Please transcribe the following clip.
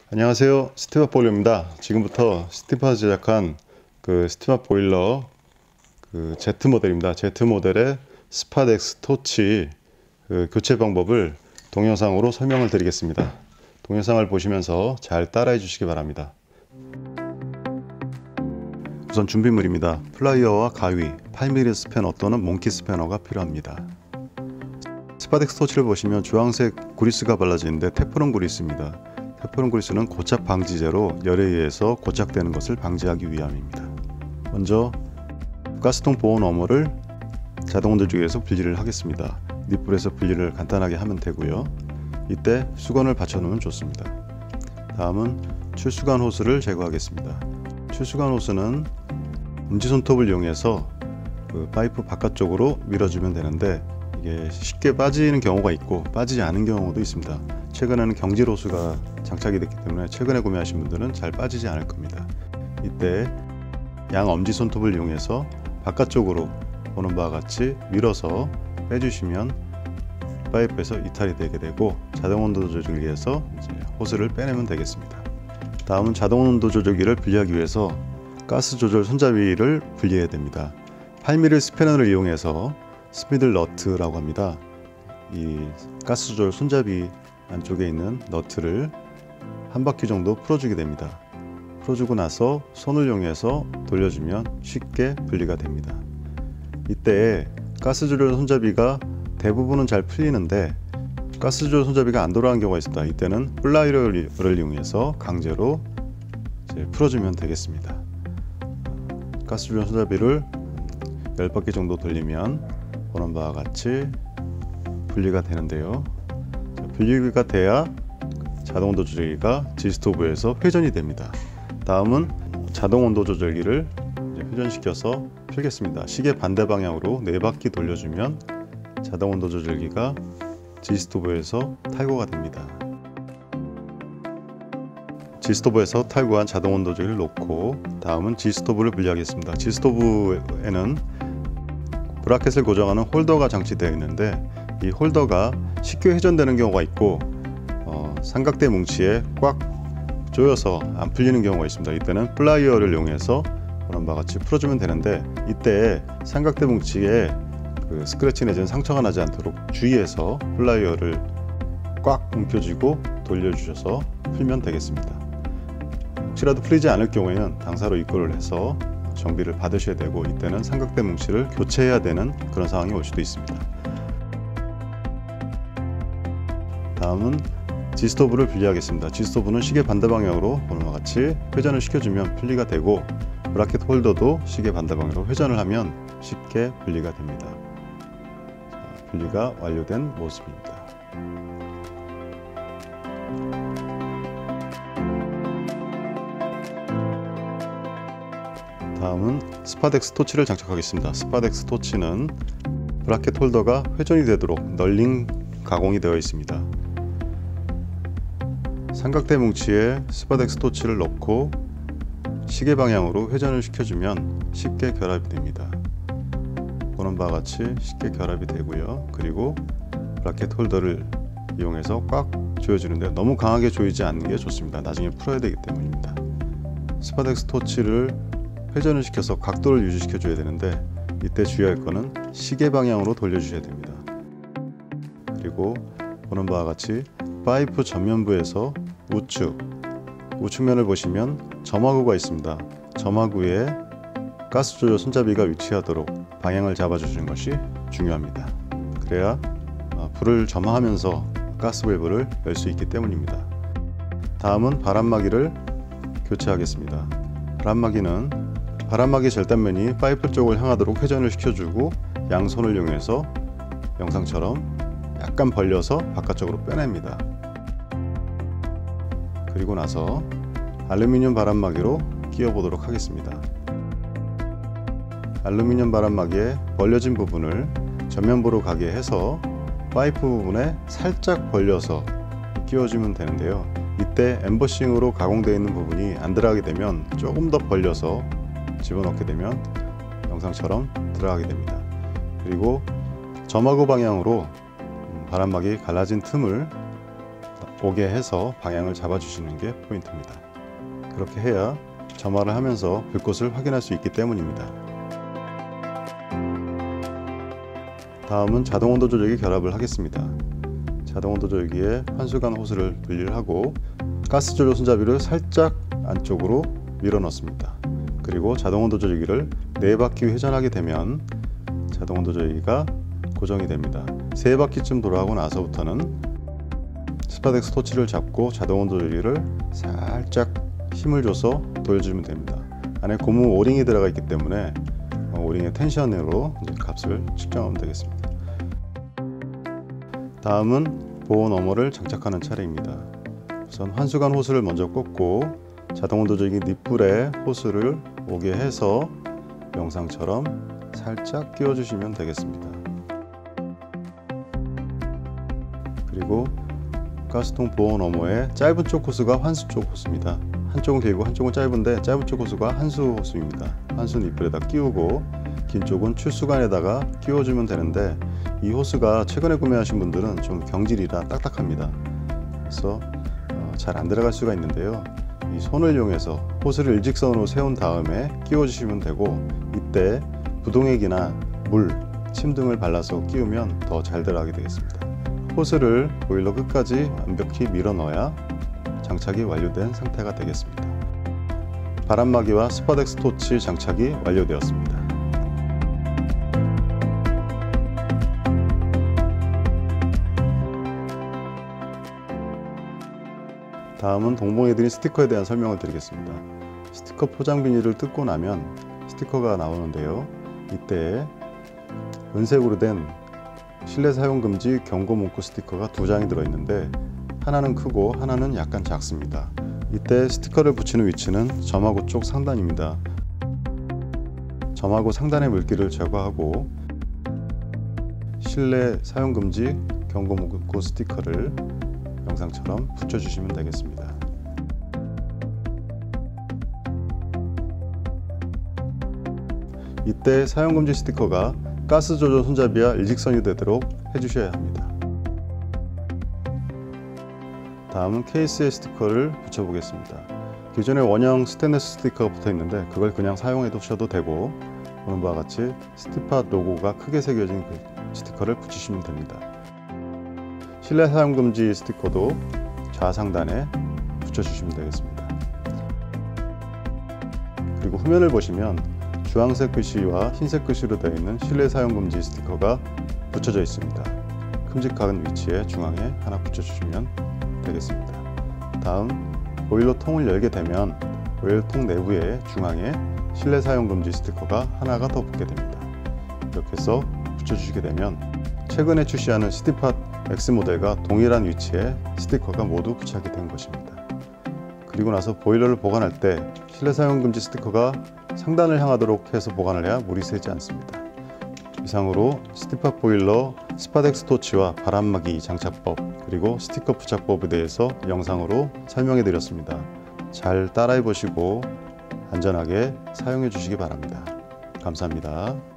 안녕하세요, 스티마 보일러입니다. 지금부터 스티마 제작한 스티마 보일러 Z 모델입니다. Z 모델의 스팟X 토치 교체 방법을 동영상으로 설명을 드리겠습니다. 동영상을 보시면서 잘 따라해 주시기 바랍니다. 우선 준비물입니다. 플라이어와 가위, 8mm 스패너 또는 몽키 스패너가 필요합니다. 스팟X 토치를 보시면 주황색 그리스가 발라지는데 테프론 그리스입니다. 테프론 그리스는 고착 방지제로 열에 의해서 고착되는 것을 방지하기 위함입니다. 먼저 가스통 보온 워머를 자동 온도계에서 분리를 하겠습니다. 닛불에서 분리를 간단하게 하면 되고요. 이때 수건을 받쳐 놓으면 좋습니다. 다음은 출수관 호스를 제거하겠습니다. 출수관 호스는 엄지손톱을 이용해서 파이프 바깥쪽으로 밀어주면 되는데 이게 쉽게 빠지는 경우가 있고 빠지지 않은 경우도 있습니다. 최근에는 경질 호스가 장착이 됐기 때문에 최근에 구매하신 분들은 잘 빠지지 않을 겁니다. 이때 양 엄지손톱을 이용해서 바깥쪽으로 보는 바와 같이 밀어서 빼주시면 파이프에서 이탈이 되게 되고 자동 온도 조절기에서 호스를 빼내면 되겠습니다. 다음은 자동 온도 조절기를 분리하기 위해서 가스 조절 손잡이를 분리해야 됩니다. 8mm 스패너를 이용해서 스피들 너트라고 합니다. 이 가스 조절 손잡이 안쪽에 있는 너트를 한 바퀴 정도 풀어주게 됩니다. 풀어주고 나서 손을 이용해서 돌려주면 쉽게 분리가 됩니다. 이때 가스 조절 손잡이가 대부분은 잘 풀리는데 가스 조절 손잡이가 안 돌아가는 경우가 있습니다. 이때는 플라이어를 이용해서 강제로 풀어주면 되겠습니다. 가스 조절 손잡이를 10바퀴 정도 돌리면 보는 바와 같이 분리가 되는데요. 분리가 돼야 자동 온도 조절기가 G스토브에서 회전이 됩니다. 다음은 자동 온도 조절기를 회전시켜서 풀겠습니다. 시계 반대 방향으로 4바퀴 돌려주면 자동 온도 조절기가 G스토브에서 탈거가 됩니다. G스토브에서 탈거한 자동 온도 조절기를 놓고 다음은 G스토브를 분리하겠습니다. G스토브에는 브라켓을 고정하는 홀더가 장치되어 있는데 이 홀더가 쉽게 회전되는 경우가 있고 삼각대 뭉치에 꽉 조여서 안 풀리는 경우가 있습니다. 이때는 플라이어를 이용해서 보는 바와 같이 풀어주면 되는데 이때 삼각대 뭉치에 스크래치 내지는 상처가 나지 않도록 주의해서 플라이어를 꽉 움켜쥐고 돌려주셔서 풀면 되겠습니다. 혹시라도 풀리지 않을 경우에는 당사로 입고를 해서 정비를 받으셔야 되고 이때는 삼각대 뭉치를 교체해야 되는 그런 상황이 올 수도 있습니다. 다음은 G스토브를 분리하겠습니다. G스토브는 시계 반대 방향으로 보는 것과 같이 회전을 시켜주면 분리가 되고 브라켓 홀더도 시계 반대 방향으로 회전을 하면 쉽게 분리가 됩니다. 분리가 완료된 모습입니다. 다음은 스팟X 토치를 장착하겠습니다. 스팟X 토치는 브라켓 홀더가 회전이 되도록 널링 가공이 되어 있습니다. 삼각대 뭉치에 스팟X 토치를 넣고 시계 방향으로 회전을 시켜주면 쉽게 결합이 됩니다. 보는 바와 같이 쉽게 결합이 되고요. 그리고 브라켓 홀더를 이용해서 꽉 조여주는데 너무 강하게 조이지 않는 게 좋습니다. 나중에 풀어야 되기 때문입니다. 스팟X 토치를 회전을 시켜서 각도를 유지시켜 줘야 되는데 이때 주의할 것은 시계 방향으로 돌려주셔야 됩니다. 그리고 보는 바와 같이 파이프 전면부에서 우측면을 보시면 점화구가 있습니다. 점화구에 가스 조절 손잡이가 위치하도록 방향을 잡아주시는 것이 중요합니다. 그래야 불을 점화하면서 가스 밸브를 열 수 있기 때문입니다. 다음은 바람막이를 교체하겠습니다. 바람막이 절단면이 파이프 쪽을 향하도록 회전을 시켜주고 양손을 이용해서 영상처럼 약간 벌려서 바깥쪽으로 빼냅니다. 그리고 나서 알루미늄 바람막이로 끼워 보도록 하겠습니다. 알루미늄 바람막이의 벌려진 부분을 전면부로 가게 해서 파이프 부분에 살짝 벌려서 끼워주면 되는데요. 이때 엠버싱으로 가공되어 있는 부분이 안 들어가게 되면 조금 더 벌려서 집어넣게 되면 영상처럼 들어가게 됩니다. 그리고 점화구 방향으로 바람막이 갈라진 틈을 오게 해서 방향을 잡아주시는 게 포인트입니다. 그렇게 해야 점화를 하면서 불꽃을 확인할 수 있기 때문입니다. 다음은 자동온도 조절기 결합을 하겠습니다. 자동온도 조절기에 환수관 호스를 분리를 하고 가스 조절 손잡이를 살짝 안쪽으로 밀어 넣습니다. 그리고 자동온도 조절기를 4바퀴 회전하게 되면 자동온도 조절기가 고정이 됩니다. 3바퀴쯤 돌아가고 나서부터는 스파덱스 토치를 잡고 자동온도 조절기를 살짝 힘을 줘서 돌려주면 됩니다. 안에 고무 오링이 들어가 있기 때문에 오링의 텐션으로 이제 값을 측정하면 되겠습니다. 다음은 보온 워머를 장착하는 차례입니다. 우선 환수관 호스를 먼저 꽂고 자동온도 조절기 닛불에 호스를 오게 해서 영상처럼 살짝 끼워 주시면 되겠습니다. 그리고 가스통 보온 워머의 짧은 쪽 호스가 환수 쪽 호스입니다. 한쪽은 길고 한쪽은 짧은데 짧은 쪽 호스가 환수 호스입니다. 환수 닛불에다 끼우고 긴 쪽은 출수관에다가 끼워주면 되는데 이 호스가 최근에 구매하신 분들은 좀 경질이라 딱딱합니다. 그래서 잘 안 들어갈 수가 있는데요. 이 손을 이용해서 호스를 일직선으로 세운 다음에 끼워주시면 되고 이때 부동액이나 물, 침 등을 발라서 끼우면 더 잘 들어가게 되겠습니다. 호스를 보일러 끝까지 완벽히 밀어 넣어야 장착이 완료된 상태가 되겠습니다. 바람막이와 스파덱스 토치 장착이 완료되었습니다. 다음은 동봉해드린 스티커에 대한 설명을 드리겠습니다. 스티커 포장 비닐을 뜯고 나면 스티커가 나오는데요. 이때 은색으로 된 실내 사용 금지 경고 문구 스티커가 2장이 들어있는데 하나는 크고 하나는 약간 작습니다. 이때 스티커를 붙이는 위치는 점화구 쪽 상단입니다. 점화구 상단의 물기를 제거하고 실내 사용 금지 경고 문구 스티커를 영상처럼 붙여주시면 되겠습니다. 이때 사용금지 스티커가 가스 조절 손잡이와 일직선이 되도록 해주셔야 합니다. 다음은 케이스에 스티커를 붙여보겠습니다. 기존에 원형 스테인리스 스티커가 붙어 있는데 그걸 그냥 사용해 두셔도 되고 보는 바와 같이 스티팟 로고가 크게 새겨진 그 스티커를 붙이시면 됩니다. 실내 사용금지 스티커도 좌상단에 붙여주시면 되겠습니다. 그리고 후면을 보시면 주황색 글씨와 흰색 글씨로 되어 있는 실내 사용금지 스티커가 붙여져 있습니다. 큼직한 위치에 중앙에 하나 붙여주시면 되겠습니다. 다음 보일러 통을 열게 되면 보일러 통 내부에 중앙에 실내 사용금지 스티커가 하나가 더 붙게 됩니다. 이렇게 해서 붙여주시게 되면 최근에 출시하는 시티팟 X 모델과 동일한 위치에 스티커가 모두 부착이 된 것입니다. 그리고 나서 보일러를 보관할 때 실내 사용 금지 스티커가 상단을 향하도록 해서 보관을 해야 물이 새지 않습니다. 이상으로 시티팟 보일러 스파덱스 토치와 바람막이 장착법 그리고 스티커 부착법에 대해서 영상으로 설명해 드렸습니다. 잘 따라해 보시고 안전하게 사용해 주시기 바랍니다. 감사합니다.